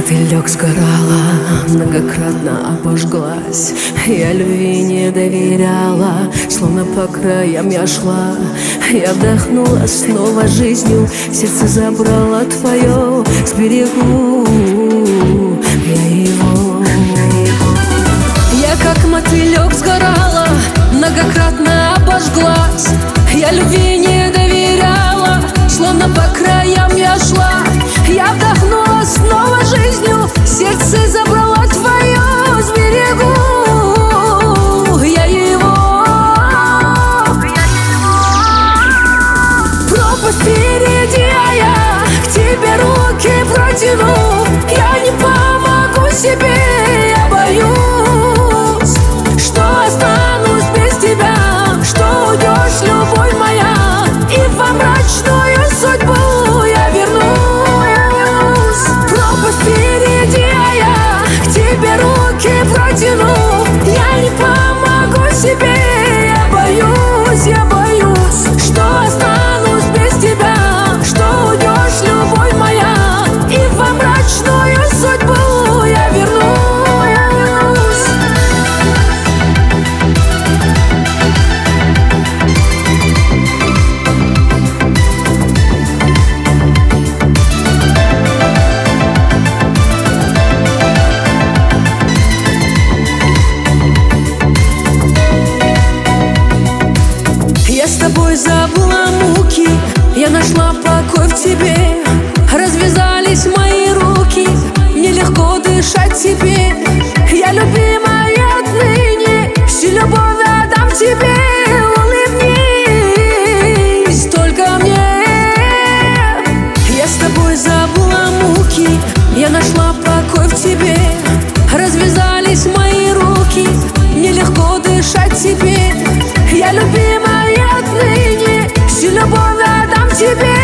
мотылек сгорала, многократно обожглась. Я любви не доверяла, словно по краям я шла. Я вдохнула снова жизнью, сердце забрала твое, сберегу я его. Я как мотылек сгорала, многократно обожглась. Я любви не доверяла, словно по краям я шла. Я вдохнула снова жизнью, сердце забрала твое, сберегу я его. Пропасть впереди, а я к тебе руки протяну. Я не помогу себе, я боюсь, что останусь без тебя, что уйдешь, любовь моя, и во мрачную судьбу я вернусь. Пропасть впереди, а я к тебе руки протяну. Я не помогу себе, я боюсь, что останусь без тебя, что уйдешь, любовь моя, и во мрачную судьбу я вернусь. Я с тобой забыла муки, я нашла покой в тебе. Развязались мои руки, мне легко дышать теперь. Я любимая отныне, всю любовь отдам тебе. Улыбнись только мне. Я с тобой забыла муки, я нашла покой в тебе. Развязались мои руки, мне легко дышать теперь. Я любимая отныне, всю любовь отдам тебе.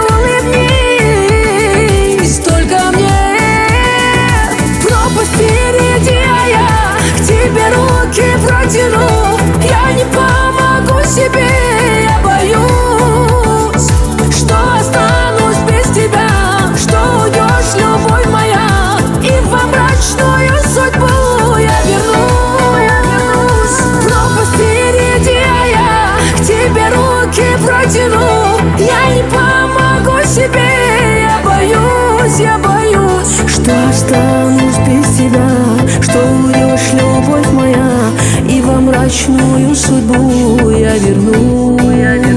Улыбнись только мне. Пропасть впереди, а я к тебе руки протяну. Я не помогу себе, я боюсь, что останусь без тебя, что уйдешь, любовь моя, и во мрачную судьбу я вернусь. Пропасть впереди, а я к тебе руки протяну. Я не помогу себе, я боюсь, что останусь без тебя, что уйдешь, любовь моя, и во мрачную судьбу я вернусь.